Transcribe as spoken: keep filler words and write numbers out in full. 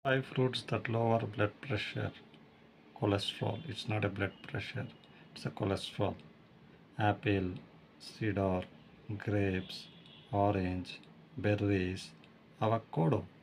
Five fruits that lower blood pressure, cholesterol. It's not a blood pressure, it's a cholesterol. Apple, cedar, grapes, orange, berries, avocado.